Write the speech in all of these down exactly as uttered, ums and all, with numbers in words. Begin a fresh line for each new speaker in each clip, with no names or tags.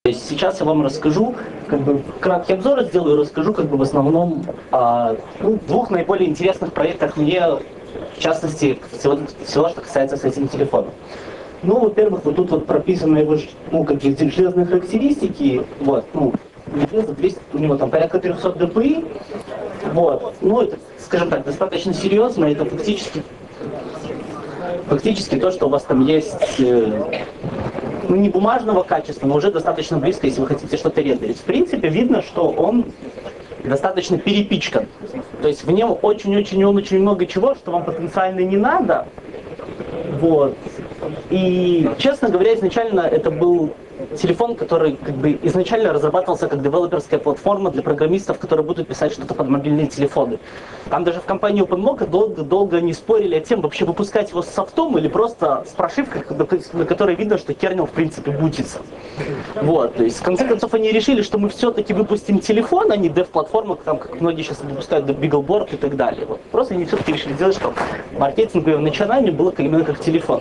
То есть сейчас я вам расскажу, как бы краткий обзор сделаю, расскажу как бы в основном о ну, двух наиболее интересных проектах мне, в частности, всего, всего, что касается с этим телефоном. Ну, во-первых, вот тут вот прописаны его, ну, какие-то железные характеристики, вот, ну, двести, у него там порядка триста дпи, вот, ну, это, скажем так, достаточно серьезно, это фактически, фактически то, что у вас там есть, э, ну, не бумажного качества, но уже достаточно близко, если вы хотите что-то рендерить. В принципе, видно, что он достаточно перепичкан. То есть в нем очень-очень-очень много чего, что вам потенциально не надо. Вот. И, честно говоря, изначально это был телефон, который как бы изначально разрабатывался как девелоперская платформа для программистов, которые будут писать что-то под мобильные телефоны. Там даже в компании OpenMocha долго-долго не спорили о тем, вообще выпускать его с софтом или просто с прошивкой, на которой видно, что кернел в принципе бутится. Вот, то есть в конце концов они решили, что мы все-таки выпустим телефон, а не дев-платформу, там, как многие сейчас выпускают BeagleBoard и так далее. Вот. Просто они все-таки решили сделать, чтобы маркетинговое начинание было именно как телефон.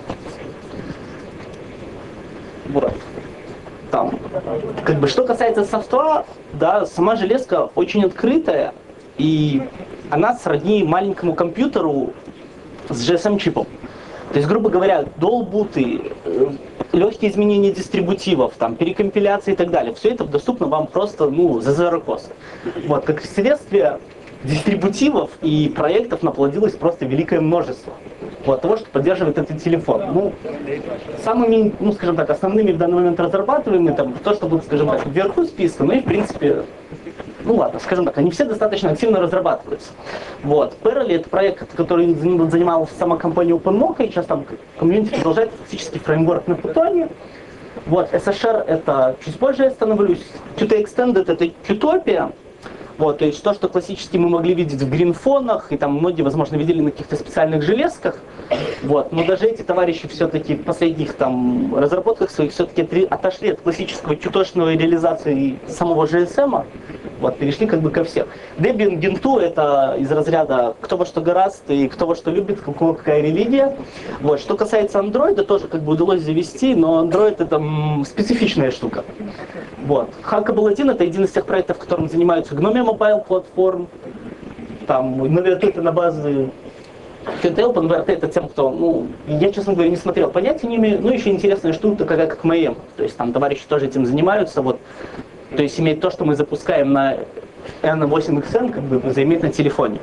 Вот. Там. Как бы, что касается софтвера, да, сама железка очень открытая, и она сродни маленькому компьютеру с джи эс эм-чипом. То есть, грубо говоря, долбуты, легкие изменения дистрибутивов, там, перекомпиляции и так далее, все это доступно вам просто, ну, за zero cost. Вот, как следствие, дистрибутивов и проектов наплодилось просто великое множество. Вот, того, что поддерживает этот телефон. Ну, самыми, ну, скажем так, основными в данный момент разрабатываемыми, там, то, что будет, скажем так, вверху списка, ну и, в принципе, ну ладно, скажем так, они все достаточно активно разрабатываются. Вот. Perl — это проект, который занималась сама компания OpenMocha, и сейчас там комьюнити продолжает фактически фреймворк на Python. Вот, эс эш ар — это, чуть позже я остановлюсь, Qt Extended — это Qtopia. Вот, то есть то, что классически мы могли видеть в гринфонах, и там многие, возможно, видели на каких-то специальных железках. Вот, но даже эти товарищи все-таки в последних там разработках своих все-таки отошли от классического чутошной реализации самого джи эс эм. Вот, перешли как бы ко всем. Debian Gentoo — это из разряда кто во что гораст и кто во что любит, у кого какая религия. Вот, что касается Android, тоже как бы удалось завести, но Android — это м, специфичная штука. Вот. Hackable один — это один из тех проектов, которым занимаются Gnome Mobile Platform. Там, наверное, это на базе Qt, OpenWrt — это тем, кто, ну, я, честно говоря, не смотрел, понятия не имею. Ну, еще интересная штука, такая как эм эм. То есть там товарищи тоже этим занимаются. Вот. То есть иметь то, что мы запускаем на эн восемь икс эн, как бы заиметь на телефоне.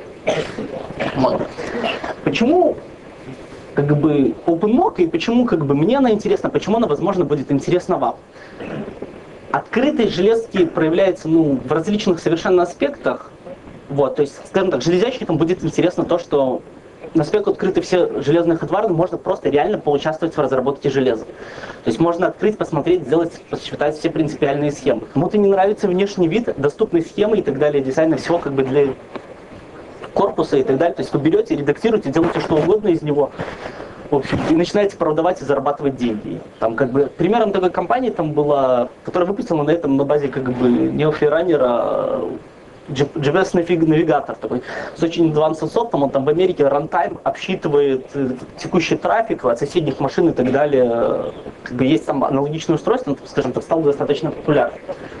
Вот. Почему как бы OpenMocha и почему как бы мне она интересна, почему она, возможно, будет интересна вам? Открытость железки проявляется, ну, в различных совершенно аспектах. Вот, то есть, скажем так, железячникам будет интересно то, что насколько открыты все железные хардвары, можно просто реально поучаствовать в разработке железа. То есть можно открыть, посмотреть, сделать, посчитать все принципиальные схемы. Кому-то не нравится внешний вид, доступные схемы и так далее, дизайна всего как бы для корпуса и так далее. То есть вы берете, редактируете, делаете что угодно из него. В общем, и начинаете продавать и зарабатывать деньги. Там как бы примером такой компании там была, которая выпустила на этом на базе как бы неофлиранера джи пи эс-навигатор такой с очень advanced софтом, он там в Америке рантайм обсчитывает текущий трафик от соседних машин и так далее. Как бы есть там аналогичное устройство, скажем так, стало достаточно популярным.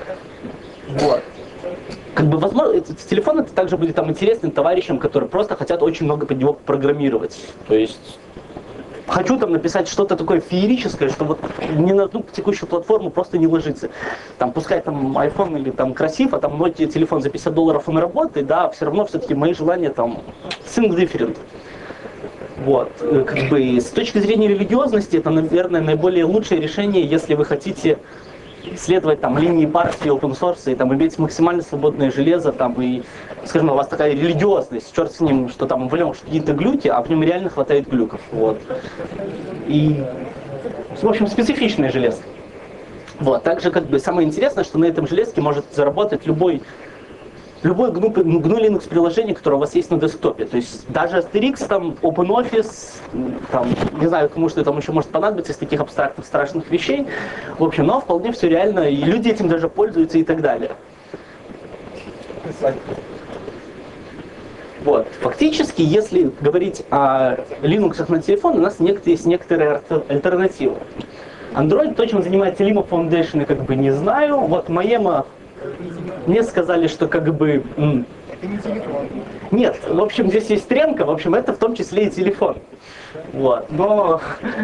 Вот. Как бы, возможно, этот телефон это также будет там интересным товарищам, которые просто хотят очень много под него программировать. То есть хочу там написать что-то такое феерическое, что вот ни на одну текущую платформу просто не ложится. Там пускай там iPhone или там красив, а там мой телефон за пятьдесят долларов он работает, да, все равно все-таки мои желания там think different. Вот. Как бы с точки зрения религиозности это, наверное, наиболее лучшее решение, если вы хотите следовать там линии партии open source и там иметь максимально свободное железо там и, скажем, у вас такая религиозность, черт с ним, что там в нем какие-то глюки, а в нем реально хватает глюков, вот. И, в общем, специфичное железо. Вот, также как бы самое интересное, что на этом железке может заработать любой Любое гну, гну Linux приложение, которое у вас есть на десктопе. То есть даже Asterix, там, OpenOffice, там, не знаю, кому что там еще может понадобиться из таких абстрактных страшных вещей. В общем, но вполне все реально, и люди этим даже пользуются и так далее. Вот. Фактически, если говорить о Linux на телефон, у нас есть некоторые альтернативы. Android, то, чем занимается Lima Foundation, я как бы не знаю. Вот Маема, мне сказали, что как бы... М-
Это не телефон.
Нет, в общем, здесь есть стрелка, в общем, это в том числе и телефон. Вот, но...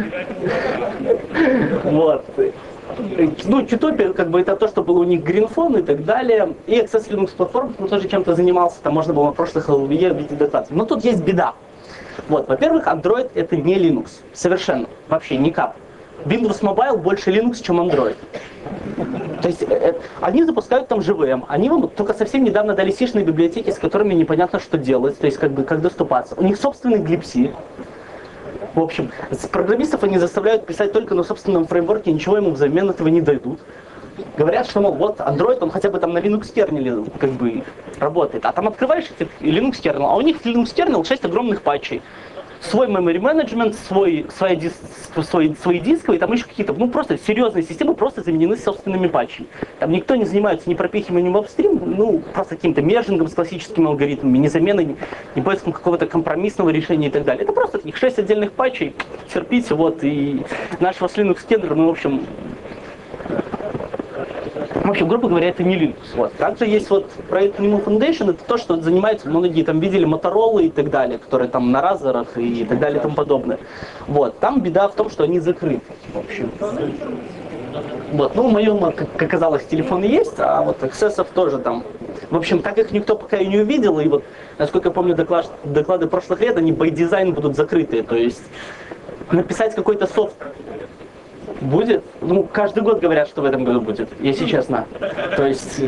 Вот. Ну, Чутопия, как бы, это то, что было у них Greenphone и так далее. И Access Linux платформа, ну, тоже чем-то занимался, там можно было на прошлых эл ви и видеть доклады. Но тут есть беда. Вот, во-первых, Android это не Linux. Совершенно. Вообще никак. Windows Mobile больше Linux, чем Android. То есть э, они запускают там джи ви эм, они вам только совсем недавно дали сишные библиотеки, с которыми непонятно, что делать, то есть как бы как доступаться. У них собственный глипси. В общем, программистов они заставляют писать только на собственном фреймворке, ничего ему взамен этого не дадут. Говорят, что, мол, вот Android, он хотя бы там на Linux кернеле как бы работает. А там открываешь этот Linux кернел, а у них в Linux кернел шесть огромных патчей. Свой memory management, свой, свой, дис, свой, свои дисковые, там еще какие-то, ну просто серьезные системы просто заменены собственными патчами. Там никто не занимается ни пропихиванием в апстрим, ну просто каким-то мержингом с классическими алгоритмами, ни заменой, ни, ни поиском какого-то компромиссного решения и так далее. Это просто таких шесть отдельных патчей, терпите, вот, и наш вас Linux кернел, ну в общем... В общем, грубо говоря, это не Linux. Вот. Также есть вот проект Lima Foundation, это то, что занимается, многие там видели Motorola и так далее, которые там на разерах и так далее и тому подобное. Вот. Там беда в том, что они закрыты. В общем. Вот. Ну, в моем, как оказалось, телефон есть, а вот аксессов тоже там. В общем, так их никто пока и не увидел, и вот, насколько я помню, доклад, доклады прошлых лет, они by design будут закрытые. То есть написать какой-то софт будет? Ну, каждый год говорят, что в этом году будет, если честно. То есть...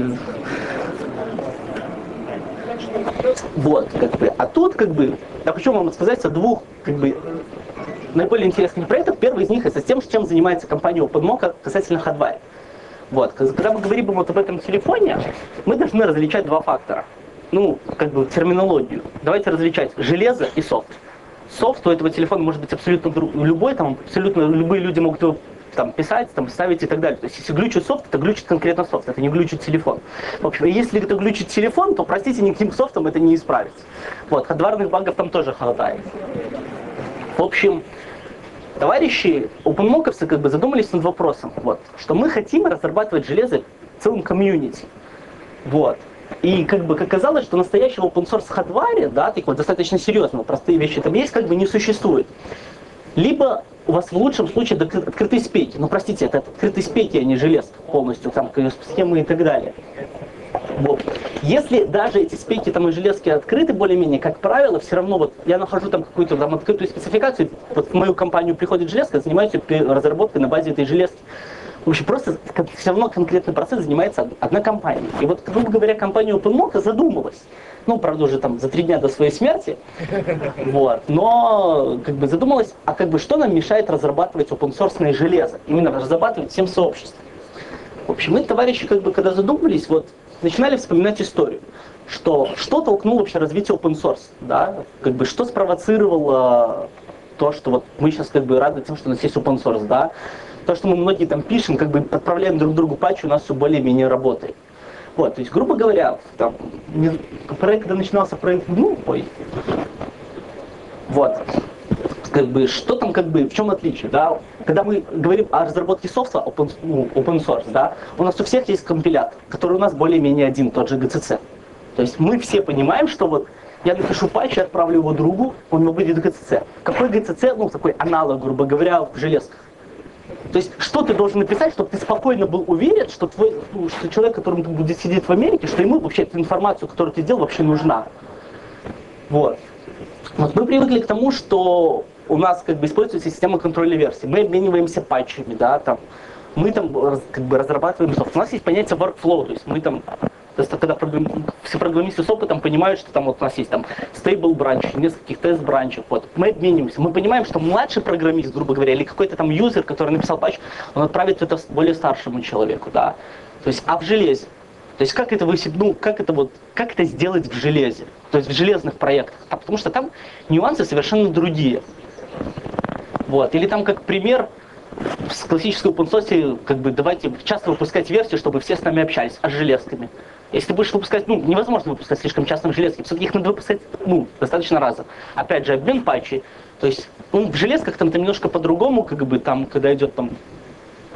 Вот, как бы. А тут, как бы, я хочу вам сказать о двух, как бы, наиболее интересных проектах. Первый из них это тем, чем занимается компания OpenMocha касательно Hardware. Вот, когда мы говорим вот об этом телефоне, мы должны различать два фактора. Ну, как бы, терминологию. Давайте различать железо и софт. Софт у этого телефона может быть абсолютно любой, там абсолютно любые люди могут его там, писать, там, ставить и так далее. То есть если глючит софт, это глючит конкретно софт, это не глючит телефон. В общем, если это глючит телефон, то, простите, никаким софтом это не исправить. Вот, хардварных багов там тоже хватает. В общем, товарищи OpenMoch'овцы как бы задумались над вопросом, вот, что мы хотим разрабатывать железо целым комьюнити. Вот. И как бы оказалось, что настоящего open source hardware, да, такого достаточно серьезного, простые вещи там есть, как бы не существует. Либо у вас в лучшем случае открытые спеки. Ну, простите, это открытые спеки, а не железка полностью, там, схемы и так далее. Вот. Если даже эти спеки там и железки открыты более-менее, как правило, все равно вот я нахожу там какую-то там открытую спецификацию, вот в мою компанию приходит железка, занимаюсь разработкой на базе этой железки. В общем, просто все равно конкретный процесс занимается одна компания. И вот, грубо говоря, компания OpenMocha задумалась. Ну, правда, уже там за три дня до своей смерти. Вот. Но как бы задумалась, а как бы что нам мешает разрабатывать open-source железо? Именно разрабатывать всем сообществом. В общем, мы, товарищи, как бы, когда задумались, вот, начинали вспоминать историю. Что, что толкнуло вообще развитие open source, да? Как бы, что спровоцировало то, что вот мы сейчас как бы рады тем, что у нас есть open source, да? То, что мы многие там пишем, как бы отправляем друг другу патчи, у нас все более-менее работает. Вот, то есть, грубо говоря, там, не, проект, когда начинался проект, ну, ой, вот, как бы, что там, как бы, в чем отличие, да? Когда мы говорим о разработке софта, open, ну, open source, да, у нас у всех есть компилятор, который у нас более-менее один, тот же джи си си. То есть мы все понимаем, что вот я напишу патч и отправлю его другу, он его будет джи си си. Какой джи си си? Ну, такой аналог, грубо говоря, в железках. То есть, что ты должен написать, чтобы ты спокойно был уверен, что твой, ну, что человек, который будет сидеть в Америке, что ему вообще эту информацию, которую ты сделал, вообще нужна. Вот. Вот мы привыкли к тому, что у нас как бы используется система контроля версий. Мы обмениваемся патчами, да, там. Мы там как бы разрабатываем софт. У нас есть понятие workflow, то есть мы там, когда программ... все программисты с опытом понимают, что там вот у нас есть там stable branch, нескольких тест бранчев, вот, мы обмениваемся. Мы понимаем, что младший программист, грубо говоря, или какой-то там юзер, который написал патч, он отправит это более старшему человеку, да. То есть, а в железе? То есть как это вы, ну, как это вот, как это сделать в железе? То есть в железных проектах. А потому что там нюансы совершенно другие. Вот. Или там как пример, в классической open source, как бы, давайте часто выпускать версии, чтобы все с нами общались, а с железками. Если ты будешь выпускать, ну, невозможно выпускать слишком часто железки, все-таки их надо выпускать, ну, достаточно раза. Опять же, обмен патчей. То есть, ну, в железках там, там немножко по-другому, как бы, там, когда идет там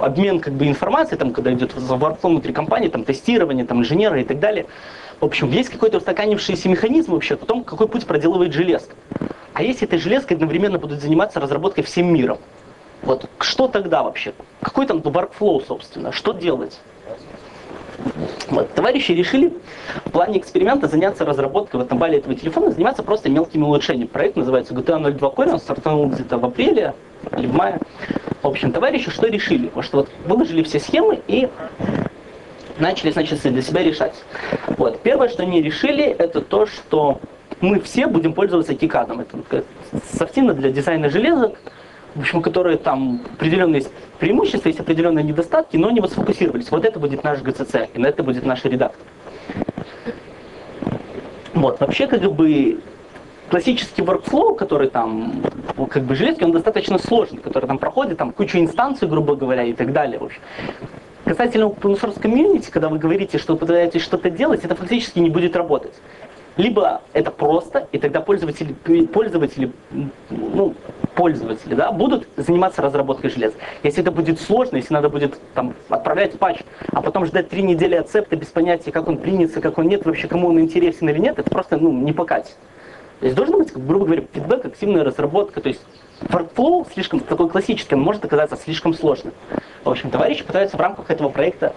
обмен как бы информацией, там, когда идет workflow внутри компании, там, тестирование, там, инженеры и так далее. В общем, есть какой-то устаканившийся механизм вообще о том, какой путь проделывает железка. А если этой железкой одновременно будут заниматься разработкой всем миром, вот что тогда вообще? Какой там workflow, собственно? Что делать? Вот, товарищи решили в плане эксперимента заняться разработкой в этом бале этого телефона, заниматься просто мелкими улучшениями. Проект называется джи ти эй ноль два Core, он стартанул где-то в апреле или в мае. В общем, товарищи что решили? Потому что вот выложили все схемы и начали, значит, для себя решать. Вот. Первое, что они решили, это то, что мы все будем пользоваться кикадом. Это софтина для дизайна железок, в общем, которые там определенные есть преимущества, есть определенные недостатки, но они вот сфокусировались. Вот это будет наш джи си си, и на это будет наш редактор. Вот, вообще, как бы, классический workflow, который там, как бы, железки, он достаточно сложный, который там проходит, там, кучу инстанций, грубо говоря, и так далее, в общем. Касательно open source community, когда вы говорите, что вы пытаетесь что-то делать, это фактически не будет работать. Либо это просто, и тогда пользователи, пользователи, ну, пользователи, да, будут заниматься разработкой железа. Если это будет сложно, если надо будет там отправлять патч, а потом ждать три недели ацепта без понятия, как он принятся, как он нет, вообще кому он интересен или нет, это просто, ну, не покатит. То есть должен быть, грубо говоря, фидбэк, активная разработка, то есть workflow слишком такой классический, он может оказаться слишком сложным. В общем, товарищи пытаются в рамках этого проекта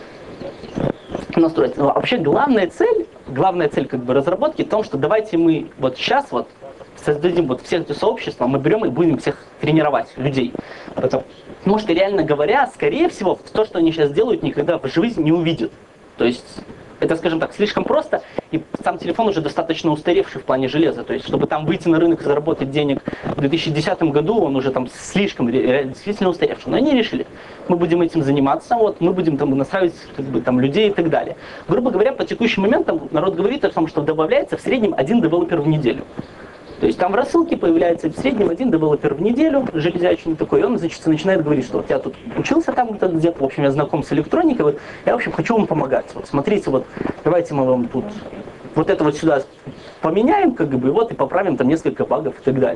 настроить. Но вообще главная цель, главная цель как бы разработки в том, что давайте мы вот сейчас вот создадим вот всех эти сообщества, мы берем и будем всех тренировать, людей. Потому что, реально говоря, скорее всего, то, что они сейчас делают, никогда в жизни не увидят. То есть это, скажем так, слишком просто, и сам телефон уже достаточно устаревший в плане железа. То есть, чтобы там выйти на рынок и заработать денег в две тысячи десятом году, он уже там слишком действительно устаревший. Но они решили, мы будем этим заниматься, вот, мы будем там настраивать как бы, там, людей и так далее. Грубо говоря, по текущий момент там, народ говорит о том, что добавляется в среднем один девелопер в неделю. То есть там в рассылке появляется в среднем один девелопер в неделю, железячный такой, и он, значит, начинает говорить, что вот я тут учился там где-то, в общем, я знаком с электроникой, вот, я, в общем, хочу вам помогать. Вот, смотрите, вот, давайте мы вам тут вот это вот сюда поменяем, как бы, вот, и поправим там несколько багов и так далее.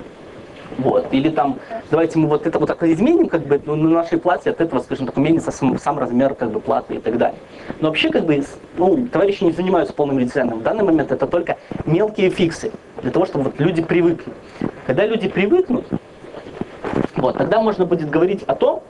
Вот. Или там, давайте мы вот это вот так изменим, как бы, ну, на нашей плате от этого, скажем так, уменится сам, сам размер, как бы, платы и так далее. Но вообще, как бы, ну, товарищи не занимаются полным редизайном. В данный момент это только мелкие фиксы, для того, чтобы вот люди привыкли. Когда люди привыкнут, вот, тогда можно будет говорить о том,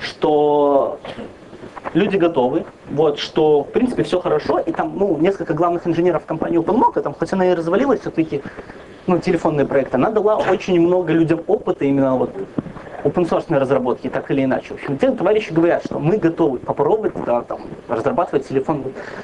что люди готовы, вот, что, в принципе, все хорошо, и там, ну, несколько главных инженеров компании OpenMock, там, хоть она и развалилась, все-таки, ну, телефонный проект, она дала очень много людям опыта именно вот open-source разработки, так или иначе. В общем, те товарищи говорят, что мы готовы попробовать, да, там, разрабатывать телефон,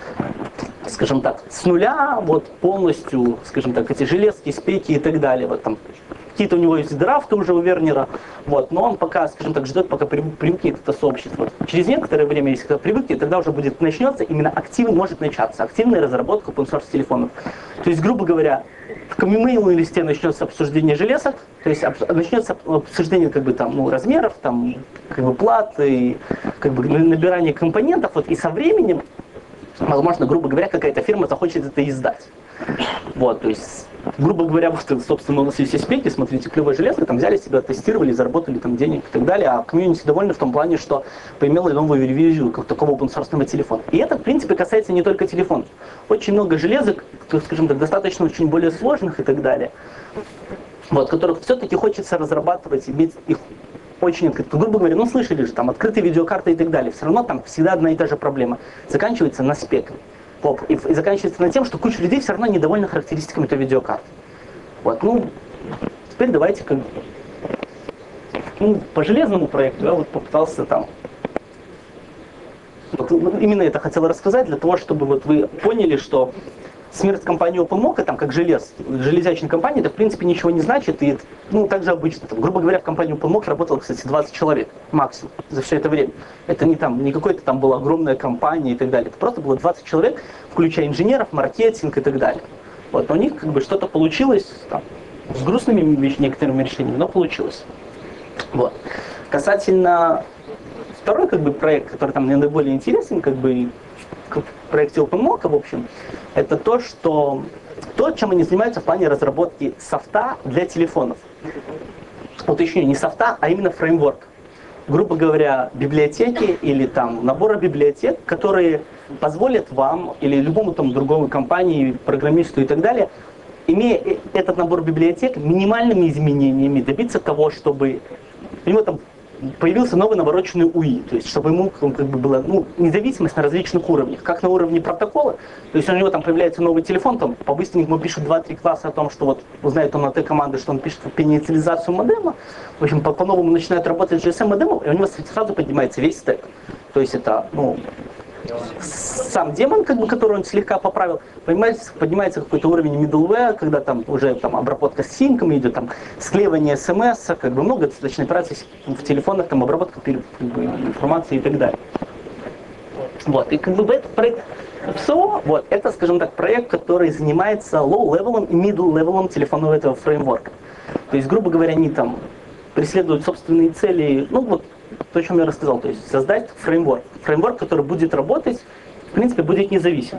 скажем так, с нуля, вот, полностью, скажем так, эти железки, спеки и так далее, вот, там, какие-то у него есть драфты уже у Вернера, вот, но он пока, скажем так, ждет, пока привыкнет это сообщество. Через некоторое время, если когда привыкнет, тогда уже будет начнется, именно активно может начаться, активная разработка open-source телефонов. То есть, грубо говоря, в коммунимейлной листе начнется обсуждение железок, то есть об, начнется обсуждение как бы там, ну, размеров, там, как бы платы, как бы набирание компонентов, вот, и со временем, возможно, грубо говоря, какая-то фирма захочет это издать. Вот, то есть, грубо говоря, вот, собственно, у нас есть спеки, смотрите, клевая железка, там взяли себя, тестировали, заработали там денег и так далее, а комьюнити довольны в том плане, что поимела новую ревизию как такого open-source телефона. И это, в принципе, касается не только телефонов. Очень много железок, скажем так, достаточно очень более сложных и так далее, вот, которых все-таки хочется разрабатывать, иметь их очень открыто. Грубо говоря, ну слышали же, там, открытые видеокарты и так далее, все равно там всегда одна и та же проблема. Заканчивается на спеках. И, и заканчивается на тем, что куча людей все равно недовольны характеристиками этой видеокарты. Вот, ну, теперь давайте как ну, по железному проекту я вот попытался там вот, именно это хотел рассказать, для того, чтобы вот вы поняли, что смерть компании OpenMock, там, как желез, железячной компании, это в принципе ничего не значит, и ну, так же обычно. Там, грубо говоря, в компании OpenMock работало, кстати, двадцать человек максимум за все это время. Это не, там, не какой-то там была огромная компания и так далее. Это просто было двадцать человек, включая инженеров, маркетинг и так далее. Вот, у них как бы что-то получилось, там, с грустными некоторыми решениями, но получилось. Вот. Касательно второй как бы, проект, который там мне наиболее интересен, как бы, в проекте OpenMock, в общем, это то, что то, чем они занимаются в плане разработки софта для телефонов. Вот еще не софта, а именно фреймворк. грубо говоря, библиотеки или там набора библиотек, которые позволят вам или любому там другому компании, программисту и так далее, имея этот набор библиотек, минимальными изменениями добиться того, чтобы у него там появился новый навороченный у и, то есть чтобы ему как бы была ну, независимость на различных уровнях, как на уровне протокола, то есть у него там появляется новый телефон, там по-быстренькому пишут два-три класса о том, что вот узнает он на Т-команды, что он пишет в инициализацию модема, в общем, по-новому начинает работать с джи эс эм-модемом, и у него сразу поднимается весь стек. То есть это, ну, сам демон, как бы, который он слегка поправил, поднимается, поднимается какой-то уровень middleware, когда там уже там, обработка с синками идет, там, склеивание смс, как бы много достаточно операций в телефонах, там, обработка как бы, информации и так далее. Вот, и как бы этот проект эф эс о, вот, это, скажем так, проект, который занимается low-level и middle-level телефонного этого фреймворка. То есть, грубо говоря, они там преследуют собственные цели, ну вот, то, о чем я рассказал, то есть создать фреймворк. Фреймворк, который будет работать, в принципе, будет независим.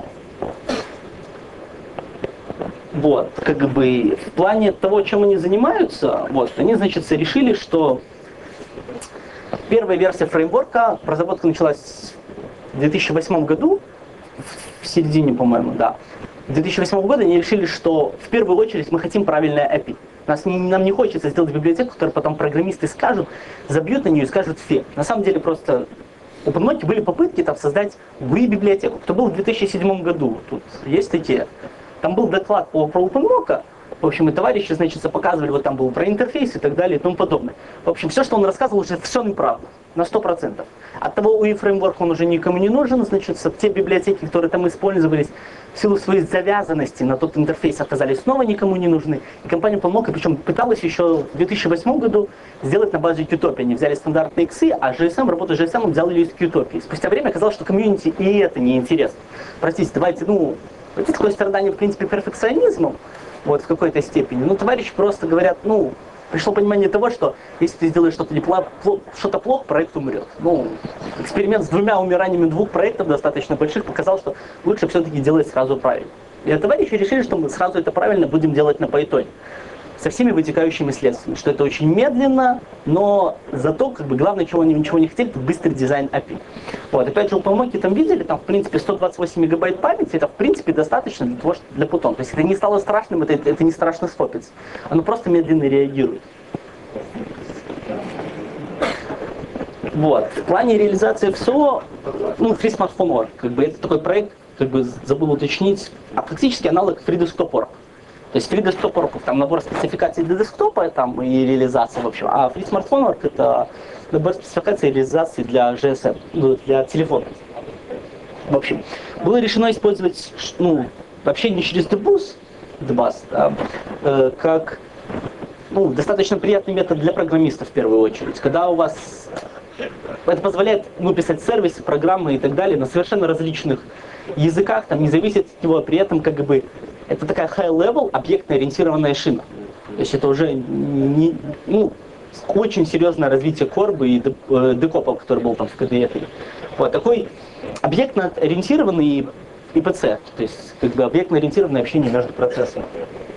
Вот, как бы, в плане того, чем они занимаются, вот, они, значит, решили, что первая версия фреймворка, разработка началась в две тысячи восьмом году, в середине, по-моему, да. В две тысячи восьмом году они решили, что в первую очередь мы хотим правильное эй пи ай. Нас не, нам не хочется сделать библиотеку, которую потом программисты скажут, забьют на нее и скажут все. На самом деле просто у Подмоки были попытки там создать ю ай-библиотеку. Кто был в две тысячи седьмом году, тут есть такие. Там был доклад по, про OpenMock, в общем, и товарищи, значит, показывали, вот там был про интерфейс и так далее и тому подобное. В общем, все, что он рассказывал, уже все неправда, на сто процентов. От того ю ай-фреймворк он уже никому не нужен, значит, те библиотеки, которые там использовались, в силу своей завязанности на тот интерфейс оказались снова никому не нужны. И компания Podmoka, причем пыталась еще в две тысячи восьмом году сделать на базе Qtopia. Они взяли стандартные иксы, а джи эс эм, работу с джи эс эм взял ее из Qtopia. Спустя время оказалось, что комьюнити и это неинтересно. Простите, давайте, ну, это такое страдание, в принципе, перфекционизмом, вот, в какой-то степени. Ну, товарищи просто говорят, ну, пришло понимание того, что если ты сделаешь что-то неплохо, что-то плохо, проект умрет. Ну, эксперимент с двумя умираниями двух проектов достаточно больших показал, что лучше все-таки делать сразу правильно. И товарищи решили, что мы сразу это правильно будем делать на Python. Со всеми вытекающими следствиями, что это очень медленно, но зато, как бы, главное, чего они ничего не хотели, это быстрый дизайн эй пи ай. Вот, опять же, у Podmoki там видели, там, в принципе, сто двадцать восемь мегабайт памяти, это, в принципе, достаточно для того, что для Python. То есть это не стало страшным, это, это не страшно стопится. Оно просто медленно реагирует. Вот. В плане реализации эф эс о, ну, Free Smartphone Org, как бы, это такой проект, как бы, забыл уточнить, а фактически аналог Free Desktop Org. То есть Free Desktop Org, там набор спецификаций для десктопа там, и реализации, в общем, а Free Smartphone Org это набор спецификаций и реализации для джи эс эм, ну, для телефона. В общем, было решено использовать, ну, вообще не через Debus, Debus, да, э, как, ну, достаточно приятный метод для программистов в первую очередь, когда у вас это позволяет, ну, писать сервисы, программы и так далее на совершенно различных языках, там не зависит от него, при этом как бы это такая high-level объектно-ориентированная шина. То есть это уже не, ну, очень серьезное развитие Корбы и декопа, который был там в ка ди и. Вот такой объектно-ориентированный и пи си, то есть как бы объектно-ориентированное общение между процессами.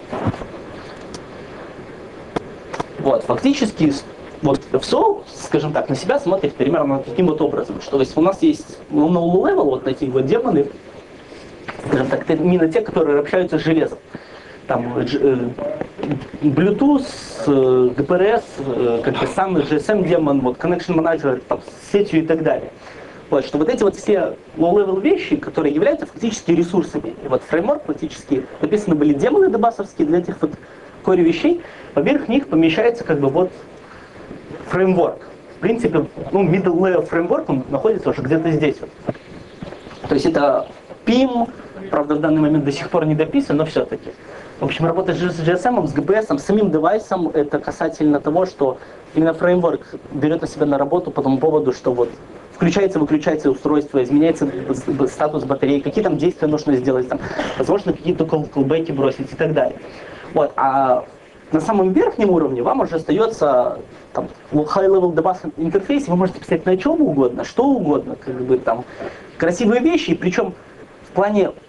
Вот, фактически, вот эф эс о, скажем так, на себя смотрит примерно таким вот образом, что есть у нас есть ну, на low-level вот такие вот демоны, скажем так, это именно те, которые общаются с железом. Там э, Bluetooth, э, джи пи ар эс, э, как бы сам джи эс эм-демон, вот Connection Manager, там, с сетью и так далее. Вот, что вот эти вот все low-level вещи, которые являются фактически ресурсами. И вот фреймворк фактически написаны были демоны дебасовские для этих вот core вещей, поверх них помещается как бы вот фреймворк. В принципе, ну, middle layer фреймворк, он находится уже где-то здесь вот. То есть это пим, правда, в данный момент до сих пор не дописан, но все-таки. В общем, работа с джи эс эм, с джи пи эс, с самим девайсом, это касательно того, что именно фреймворк берет на себя на работу по тому поводу, что вот включается, выключается устройство, изменяется статус батареи, какие там действия нужно сделать, там, возможно, какие-то колбеки бросить и так далее. Вот, а на самом верхнем уровне вам уже остается там, high-level debug интерфейс, вы можете писать на чем угодно, что угодно, как бы там красивые вещи, причем в плане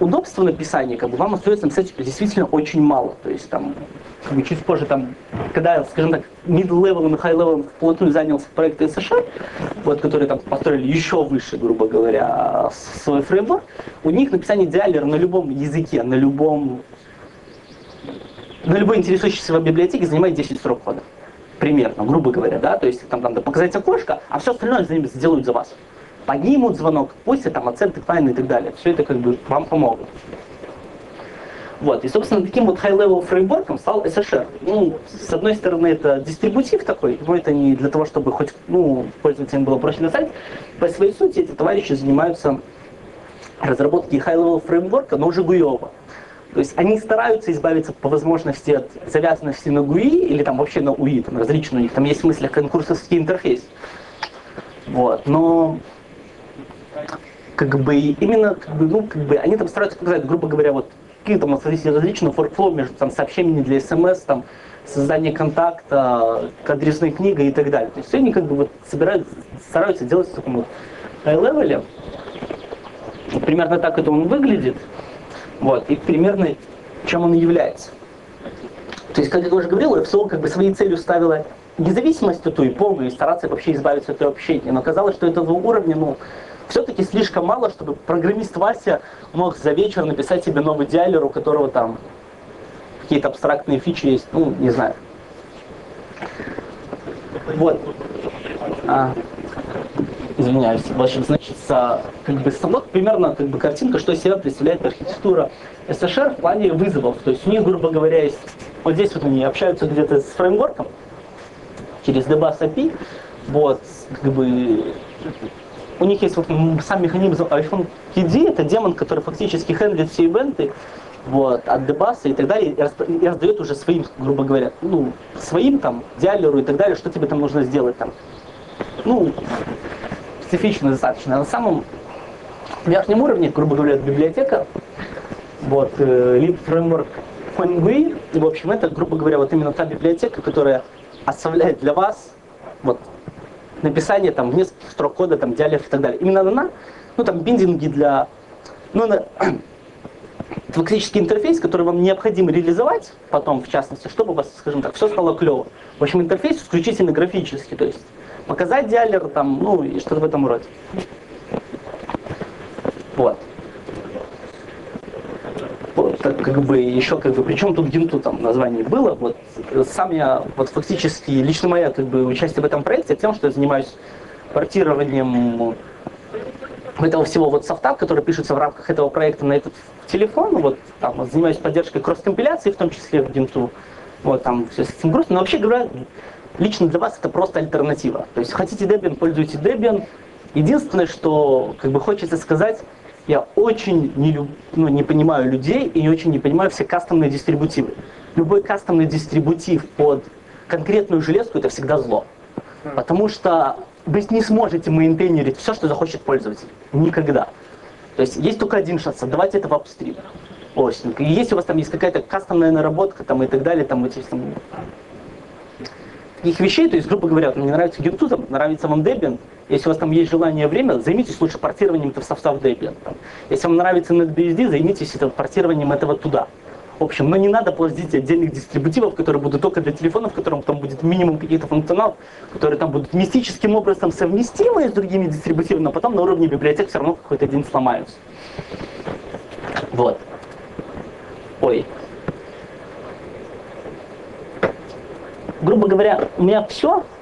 удобства написания, как бы, вам остается написать действительно очень мало. То есть там, как бы, чуть позже, там, когда, скажем так, middle-level и high-level вплотную занялся проектом эс эш ар, вот, которые там построили еще выше, грубо говоря, свой фреймворк, у них написание диалера на любом языке, на любом, на любой интересующейся веб-библиотеке занимает десять строк кода. Примерно, грубо говоря, да, то есть там надо показать окошко, а все остальное за ними сделают за вас. Поднимут звонок, пусть там оценки, файны и так далее. Все это как бы вам помогут. Вот, и, собственно, таким вот high-level фреймворком стал эс эш ар. Ну, с одной стороны, это дистрибутив такой, но это не для того, чтобы хоть, ну, пользователям было проще написать. По своей сути, эти товарищи занимаются разработкой high-level фреймворка, но уже гуевого. То есть они стараются избавиться по возможности от завязанности на гуи или там вообще на уи, там различные у них, там есть в мыслях конкурсовский интерфейс. Вот, но как бы именно, как бы, ну, как бы они там стараются показать, грубо говоря, вот какие там различные workflow между там сообщениями для эс эм эс, там, создание контакта, адресной книгой и так далее. То есть все они как бы вот собирают, стараются делать в таком вот high-level. Примерно так это он выглядит. Вот, и примерно чем он является. То есть, как я уже говорил, эф эс о как бы своей целью ставила независимость эту и полную, и стараться вообще избавиться от этого общения. Но оказалось, что этого уровня, ну, все-таки слишком мало, чтобы программист Вася мог за вечер написать себе новый диалер, у которого там какие-то абстрактные фичи есть, ну, не знаю. Вот. А, извиняюсь. В общем, значит, как бы вот примерно как бы картинка, что из себя представляет архитектура эс эш ар в плане вызовов. То есть у них, грубо говоря, есть, вот здесь вот они общаются где-то с фреймворком через dbus эй пи ай. Вот, как бы у них есть вот сам механизм iPhone кей ди, это демон, который фактически хендлит все ивенты, вот, от dbus и так далее, и раздает уже своим, грубо говоря, ну, своим там, диалеру и так далее, что тебе там нужно сделать там. Ну, специфично достаточно. На самом верхнем уровне, грубо говоря, библиотека, вот, lib framework FoneGui, и, в общем, это, грубо говоря, вот именно та библиотека, которая оставляет для вас, вот, написание там нескольких строк кода, там, диалеров и так далее. Именно она, ну, там, биндинги для, ну, на, фактически интерфейс, который вам необходимо реализовать потом, в частности, чтобы у вас, скажем так, все стало клево. В общем, интерфейс исключительно графический, то есть показать диалер, там, ну, и что-то в этом роде. Вот. Вот, так, как бы, еще, как бы, причем тут Генту там название было, вот, сам я, вот, фактически, лично моя, как бы, участие в этом проекте тем, что я занимаюсь портированием этого всего вот софта, который пишется в рамках этого проекта на этот телефон, вот, там, вот, занимаюсь поддержкой кросс-компиляции, в том числе в Генту, вот, там, все с этим грустно, но вообще говоря, лично для вас это просто альтернатива. То есть хотите Debian, пользуйтесь Debian. Единственное, что как бы хочется сказать, я очень не, люб... ну, не понимаю людей и очень не понимаю все кастомные дистрибутивы. Любой кастомный дистрибутив под конкретную железку это всегда зло. Потому что вы не сможете мейнтейнерить все, что захочет пользователь. Никогда. То есть есть только один шанс, отдавать это в апстрим. И если у вас там есть какая-то кастомная наработка там, и так далее, там, эти, там, таких вещей, то есть, грубо говоря, мне нравится Генту, там, нравится вам Debian, если у вас там есть желание и время, займитесь лучше портированием этого софта в Debian. Там. Если вам нравится NetBSD, займитесь это, портированием этого туда. В общем, но не надо плодить отдельных дистрибутивов, которые будут только для телефонов, в котором там будет минимум каких-то функционалов, которые там будут мистическим образом совместимы с другими дистрибутивами, но потом на уровне библиотек все равно какой-то день сломаются. Вот. Ой. Грубо говоря, у меня все.